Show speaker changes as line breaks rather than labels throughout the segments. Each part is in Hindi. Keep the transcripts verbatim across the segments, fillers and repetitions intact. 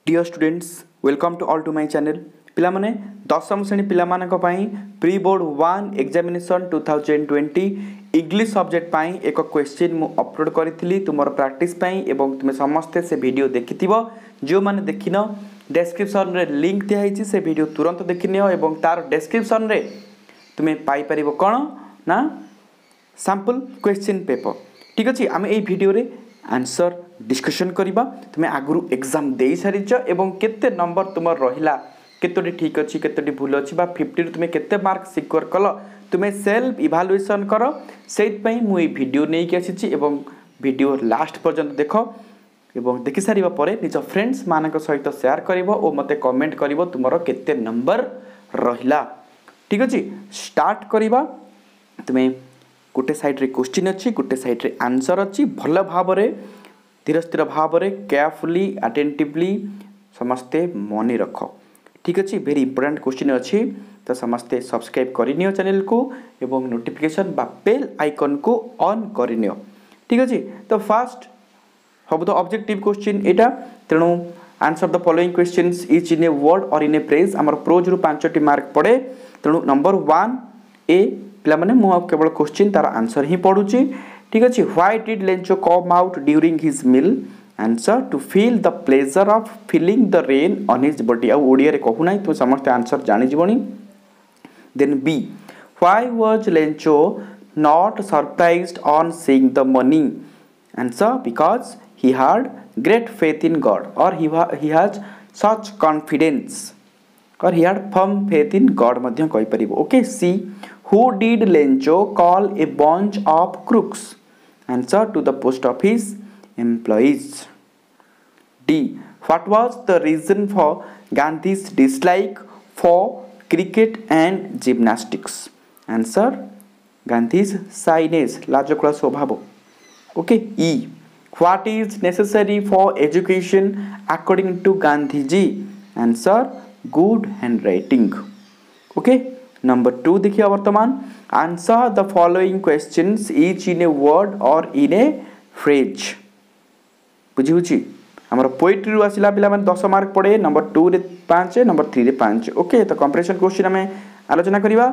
Dear students welcome to all to my channel पिला माने दशम श्रेणी पिला मानक पई pre board one examination two thousand twenty English subject पई एक क्वेश्चन मु अपलोड करिथिली तुमर प्रैक्टिस पई एवं तुमे समस्त से वीडियो देखिथिबो जो माने देखिनो डिस्क्रिप्शन रे लिंक दिया हिची से वीडियो तुरंत देखिनियो एवं तार डिस्क्रिप्शन रे तुमे पाई परिबो कोन ना सैंपल क्वेश्चन पेपर ठीक अछि आमे ए वीडियो रे आंसर डिस्कशन करिबा तुमे आगुरु एग्जाम देई सारिछ एवं केते नंबर तुमर रहिला केतोटी ठीक अछि केतोटी भूल अछि बा फिफ्टी रु तुमे केते मार्क सिक्योर कल तुमे सेल्फ इवैल्यूएशन करो सेट पई मु ए वीडियो नै के आछिछि एवं वीडियो लास्ट पर्यंत देखो एवं देखि सारिबा परे निज फ्रेंड्स मानक सहित शेयर करिवो ओ मते कमेंट करिवो तुमरो केते नंबर रहिला ठीक अछि स्टार्ट करिबा तुमे गोटे साइड रे क्वेश्चन अच्छी गोटे साइड रे आंसर अच्छी भल भाव रे धीर स्थिर भाव रे केयरफुली अटेंटिवली समस्ते मनी रख ठीक अच्छी वेरी इंपोर्टेंट क्वेश्चन अच्छी तो समस्ते सब्सक्राइब करनियो चैनल को एवं नोटिफिकेशन बा बेल आइकन को ऑन करनियो ठीक अच्छी तो फर्स्ट हम तो ऑब्जेक्टिव क्वेश्चन एटा तेणु answer the following questions each in a word or in A phrase हमर प्रोज रु पांचटी मार्क पड़े तेणु नंबर वन ए पिला माने मु केवल क्वेश्चन तार आंसर ही पढुची ठीक अछि why did Lencho come out during his meal answer to feel the pleasure of feeling the rain on his body आ ओडिया रे कहू नाही तो समस्त आंसर जानि जीवनी then B why was Lencho not surprised on seeing the money answer because he had great faith in God or he he has such confidence or he had firm faith in God मध्य कहि परिबो okay C Who did Lencho call a bunch of crooks? Answer to the post office employees. D. What was the reason for Gandhi's dislike for cricket and gymnastics? Answer. Gandhi's shyness, lajokla swabhavo. Okay. E. What is necessary for education according to Gandhiji? Answer. Good handwriting. Okay. Number two देखिए वर्तमान answer the following questions each in a word or in A phrase बुझी बुझी हमर पोएट्री रु आसिला पिला माने दस मार्क पड़े नंबर टू रे पाँच नंबर थ्री रे पाँच ओके तो कंपैरिजन क्वेश्चन हमें आलोचना करिवा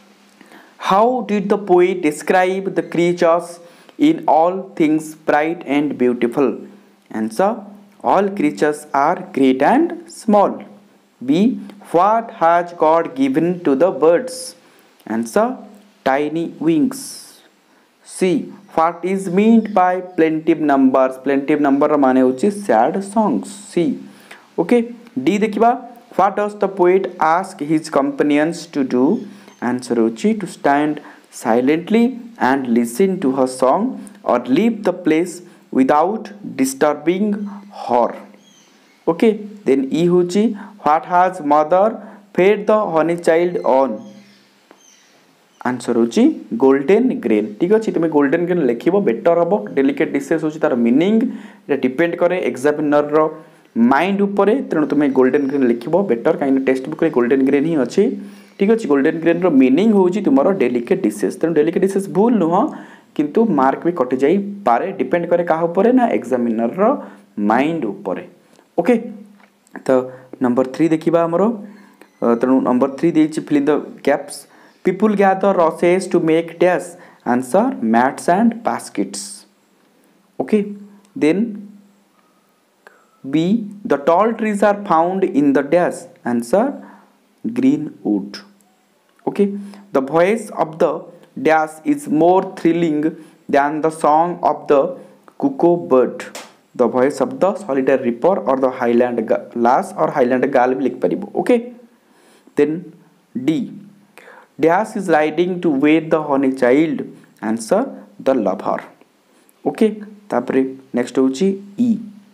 how did the poet describe the creatures in all things bright and beautiful answer all creatures are great and small B. What has God given to the birds? Answer. Tiny wings. C. What is meant by plaintive numbers? Plaintive number माने होची sad songs. C. Okay. D देखिबा. What does the poet ask his companions to do? Answer होची to stand silently and listen to her song or leave the place without disturbing her. Okay. Then E होची What has mother fed the honey child on? Answer होची गोल्डन ग्रेन ठीक अछि तुमे गोल्डन ग्रेन लिखिबो बेटर हबो डेलिकेट डिशेस होची तार मीनिंग रे डिपेंड करे एग्जामिनर रो माइंड ऊपर तेणु तुमे गोल्डन ग्रेन लिखिबो बेटर काइन टेक्स्ट बुक रे गोल्डन ग्रेन ही अछि ठीक अछि गोल्डन ग्रेन रो मीनिंग होची तुमरो डेलिकेट डिशेस तेणु डेलिकेट डिशेस भूल नुह किंतु मार्क भी कटि जाई पारे डिपेंड करे काहा ऊपर ना एग्जामिनर रो माइंड ऊपर ओके तो नंबर थ्री देखिबा हमरो तेणु नंबर थ्री देछि fill in the gaps people gather rushes to make dash answer mats and baskets okay then B the tall trees are found in the dash answer green wood okay the voice of the dash is more thrilling than the song of the cuckoo bird the voice of the solitary reaper or the highland lass or highland gal भी लिख परिबो okay then D dash is riding to wed the honey child answer the lover okay तापरे next होची E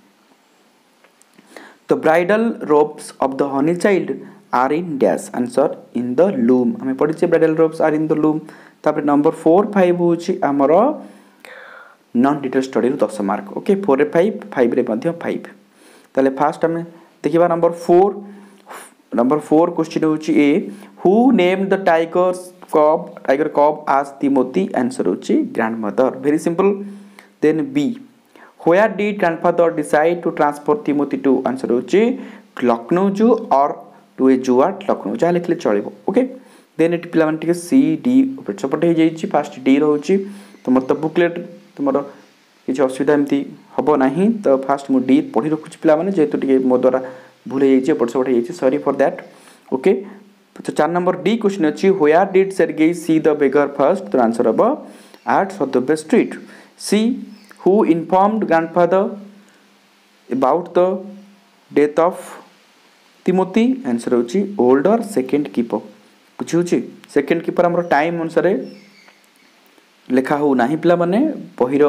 the bridal robes of the honey child are in dash answer in the loom हमें पढ़ी छे bridal robes are in the loom तापरे number four five होची हमरो नॉन डिटेल स्टडी रु दस मार्क ओके फोर रे फाइव फाइव रे मध्य फाइव ताले फास्ट हमें देखिबा number four number four question होची ए who name the tigers cub tiger cub आज तिमोती आंसर होची grandmother very simple then B Where did grandfather decide to transfer Timothy to? Answer होची लखनऊ जू और टू ए जू at लखनऊ जहाँ लिखले चलिबो ओके देन एटी पिला माने सी डी सपोर्ट हो जाइछि फास्ट डी रहउछि तुमर तो बुकलेट तुमर किछि असुविधा एमती हबो नाही तो फास्ट मु डी पढी रखुछि पिला माने जेतु टिके मो द्वारा भूल जाइछि पड़ सपोर्ट जाइछि सॉरी फॉर दैट ओके तो चार नंबर डी क्वेश्चन अछि where did Sergei see the beggar first तो आंसर हबो at Sadovya street C who informed grandfather about the death of Timothy answer होची older second keeper बुझुची सेकंड कीपर हमरो टाइम अनुसार लेखा हो नाही पिला माने बहिर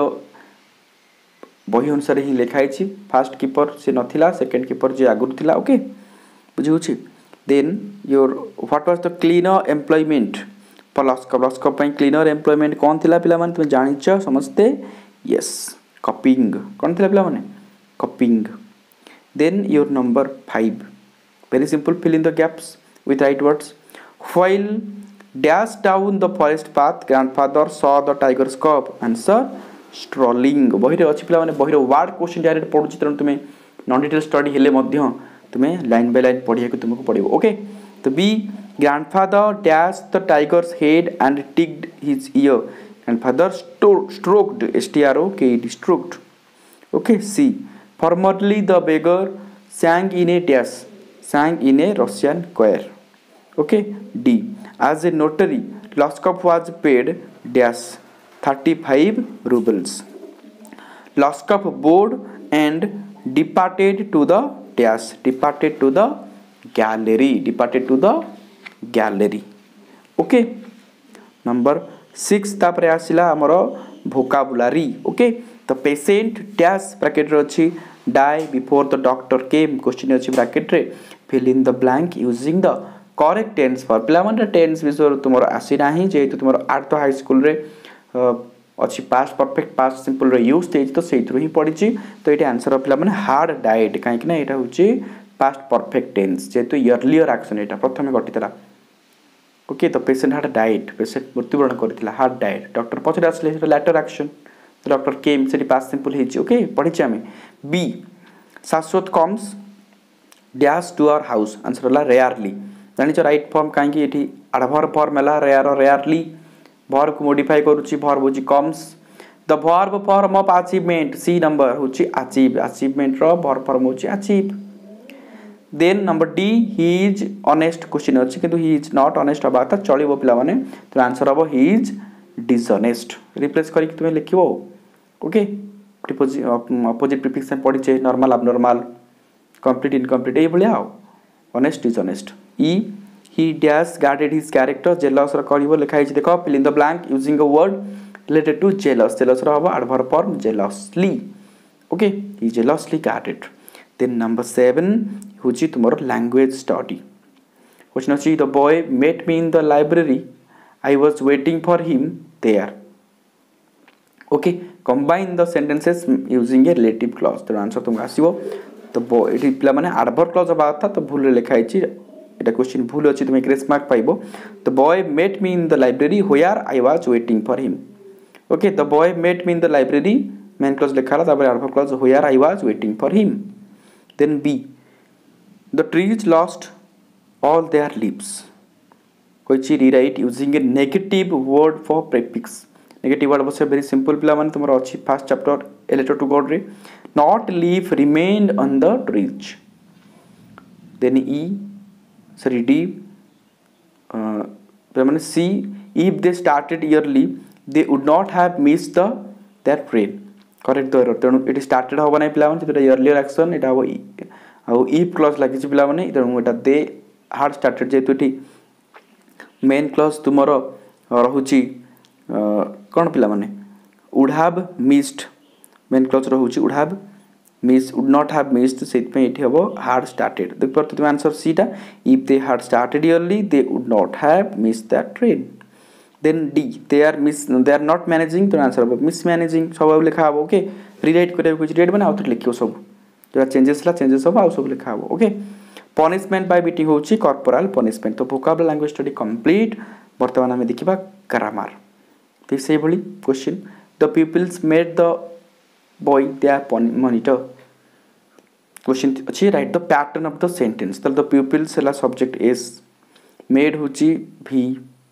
बही अनुसार ही लेखाई छी फर्स्ट कीपर से नथिला सेकंड कीपर जे आगुर थिला ओके बुझुची then your what was the cleaner employment plus plus को पई क्लीनर एम्प्लॉयमेंट कोन थिला पिला माने तुम जानिछ समझते यस कॉपिंग कोन थिला पिला माने copying then your number five very simple fill in the gaps with right words while dash down the forest path grandfather saw the tiger's cub answer strolling बहिरे अछि पिला माने बहिरे वर्ड क्वेश्चन डायरेक्ट पढुछि तरण तुमे नॉन डिटेल स्टडी हेले मध्य तुमे लाइन बाय लाइन पढिया को तुमको पडिबो ओके तो B grandfather dashed the tiger's head and ticked his ear grandfather stroked s t r o k e d stroked okay c formerly the beggar sang in a dash sang in a Russian choir okay d as a notary Loskov was paid dash thirty-five rubles Loskov bowed and departed to the dash departed to the gallery departed to the gallery okay number six तापर आसिला हमरो vocabulary okay the patient dash bracket रे अछि die before the doctor came question अछि bracket रे fill in the blank using the correct tense for पिला माने tense विषय तुमरो आसी नाही जे तो तुमरो आठ हाई स्कूल रे अछि past perfect past simple रे यूज तेज तो सेइथरो ही पड़ी छि तो एटा आंसर पिला माने hard died काहे कि ना एटा होछि past perfect tense जे तो earlier action एटा प्रथमे घटितला ओके तो पेशेंट had died पेशेंट मृत्युवरण करथिला had died डॉक्टर पछरे आसले later action डॉक्टर केम सेठी past simple हेछि ओके पढि छि हमें बी Shashwat comes dash to our house answer होला rarely जानि छ राइट फॉर्म काहे कि एठी adverb फॉर्म होला rare और rarely verb को मॉडिफाई करूची verb होची comes the verb form of achievement c number होची achieve achievement रो verb form होची achieve then number d he is honest question अछि किंतु he is not honest हबा त चलिबो पिला माने तो आंसर हबो he is dishonest रिप्लेस करी कि तुमे लिखिबो ओके अपोजिट प्रीफिक्स पढि छै नॉर्मल abnormal complete incomplete ए बलिया honest dishonest e he dash guarded his character jealous रो करिवो लिखाइ छै देखो fill in the blank using a word related to jealous jealous रो हबो adverb form jealously okay he jealously guarded then number seven होची तुमरो language study question अछि the boy met me in the library I was waiting for him there okay combine the sentences using a relative clause तो आंसर तुम आसीबो तो boy एटी पिला माने adverb clause बा था तो भूल लिखाइ छी एटा क्वेश्चन भूल अछि तुम ग्रेस मार्क पाइबो the boy met me in the library where I was waiting for him okay the boy met me in the library main clause लिखाला तापर adverb clause where I was waiting for him then b the trees lost all their leaves Koichi rewrite using a negative word for prefix negative word was very simple पिला माने तुमरो अछि first chapter a letter to god रे not leaf remained on the trees then e sorry d uh पिला माने c if they started early they would not have missed the their train correct the error तेनु it started होबा नै पिला माने तो earlier action एटा हो आ if clause लागि छि पिला माने तेनु एटा they had started जे तो मेन क्लॉज तुमरो रहुची कोन पिला माने would have missed main clause रहुची would have miss would not have missed सेत पे एठी हबो had started देख पर तुम आंसर सी टा if they had started early they would not have missed that train then d they are miss they are not managing तो आंसर हबो mismanaging सब लिखा हबो ओके रीराइट करे कुछ रेड बना आउट लिखियो सब जो चेंजेस ला चेंजेस सब आ सब लिखा हबो ओके punishment by beating होची corporal punishment तो vocabulary language study complete वर्तमान हमें देखिबा grammar ठीक से भली question the pupils made the boy they are monitor. Question अच्छी write the pattern of the sentence. तो the pupils है subject is maid होची V,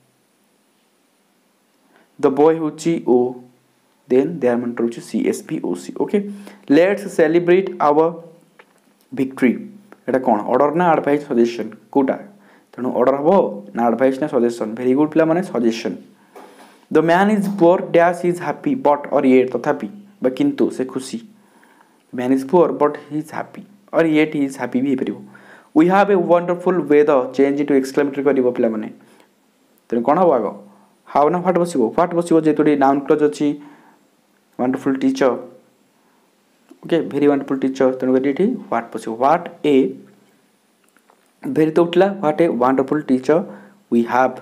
the boy होची O, then their monitor होची C S P O C. Okay, let's celebrate our victory. एटा कौन ऑर्डर ना एडवाइस सजेशन कोटा तेणु ऑर्डर हम ना एडवाइस ना सजेशन. वेरी गुड पिला माने suggestion. The man is poor dash is happy but और ये तथापि बा किंतु से खुशी. Man is poor but he is happy और येट ही इज हैप्पी भी परिबो. We have a wonderful weather change into exclamatory करिवो पिला माने तेणु कौन हम आग हाउ ना व्हाट बसिबो व्हाट बसिबो जेतुडी नाउन क्लॉज अछि wonderful teacher. Okay very wonderful teacher तेणु करी व्हाट बसिबो व्हाट ए वेरी तो उठला what a wonderful teacher we have.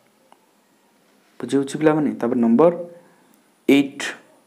बुझे पिला माने तापर नंबर एट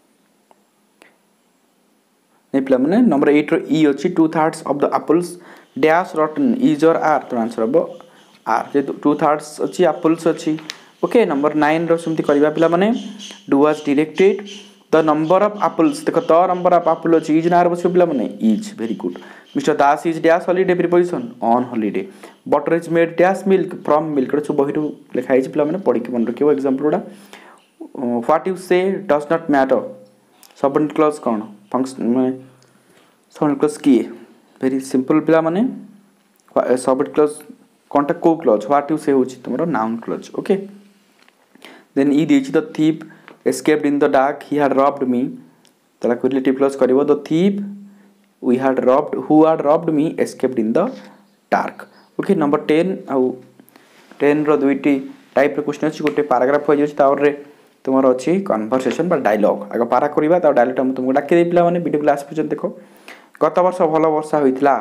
नहीं पिला माने नंबर एट रो ई अछि two thirds of the apples dash rotten is और आर तो आंसर हबो आर जे टू थर्ड्स अछि एप्पल्स अछि. ओके नंबर नाइन रो समिति करबा पिला माने do was directed the number of apples देखो द नंबर ऑफ एप्पल अछि इज नार बसिबो पिला माने is. Very good. Mister Das is dash holiday preposition on holiday. Butter is made dash milk from milk सब बहिरु लिखा हिज पिला माने पढि के मन रखियो एग्जांपल उडा. What you say does not matter submit clause कोन फंक्शन माने सबमिट क्लॉज की वेरी सिंपल पिला माने सबमिट क्लॉज कोनटा को क्लॉज व्हाट यू से होची तुमरो नाउन क्लॉज. ओके देन ई देछि the thief escaped in the dark he had robbed me तला रिलेटिव क्लॉज करिवो the thief we had robbed who had robbed me escaped in the dark. Okay number ten आउ टेन रो दुईटी टाइप रे क्वेश्चन अछि गोटे पैराग्राफ हो जाछि तावर रे तुमरो अछि कन्वर्सेशन बा डायलॉग आगे पारा करबा ता डायलॉग हम तुमको डाके दे पिला माने वीडियो क्लास पर्यंत देखो. गत वर्ष भलो वर्षा होइतला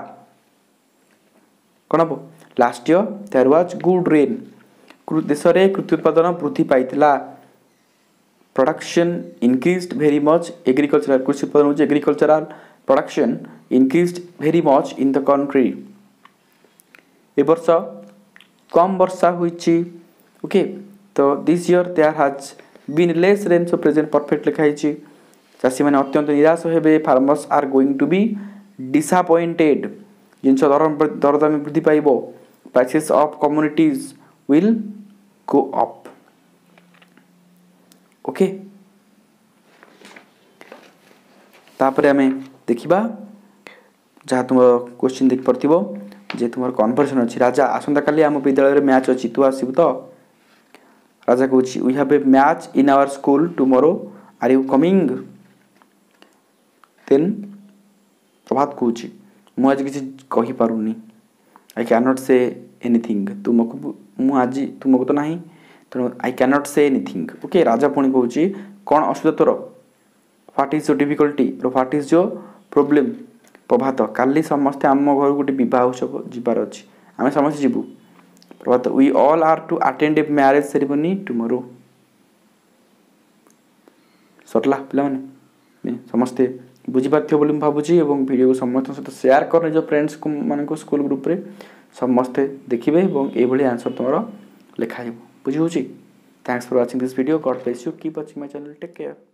कोन last year there was good rain. देश रे कृषि उत्पादन वृद्धि पाइतला. Production increased very much agricultural कृषि उत्पादन होछि agricultural production increased very much in the country. ए वर्ष कम वर्षा होइछि. ओके तो this year there has been less rain so present perfect लिखा हिछि. चासी माने अत्यंत निराश हेबे farmers are going to be disappointed. जिनस दरम दरदाम वृद्धि पाइबो. Prices of commodities will go up. Okay तापर हमें देखिबा जहाँ तुम क्वेश्चन देख पड़थिबो जे तुमर कन्वर्सेशन अछि. राजा आसंता काली हम विद्यालय रे मैच अछि तू आसीबो तो. राजा कहछि we have a match in our school tomorrow are you coming. Then Prabhat कहछि मु आज किछि कहि पारुनी I can not say anything तुमको मु आज तुमको तो नाही तेणु I can not say anything. Okay Raja पुणी कहछि कौन असुविधा तोर what is your difficulty what is your problem. Prabhat काली समस्ते आम घर गोटे बह उत्सव जीवार अच्छी आम समस्त जीवु. Prabhat we all are to attend a marriage ceremony tomorrow. Sarla पिला माने समस्ते बुझी पारथियो बोली भाबुची एवं वीडियो को समस्त सहित शेयर कर निज फ्रेंड्स को मान को स्कूल ग्रुप रे समस्ते देखिबे एवं ए भली आंसर तुमरो लिखा बुझी होची. Thanks for watching this video. God bless you. Keep watching my channel. Take care.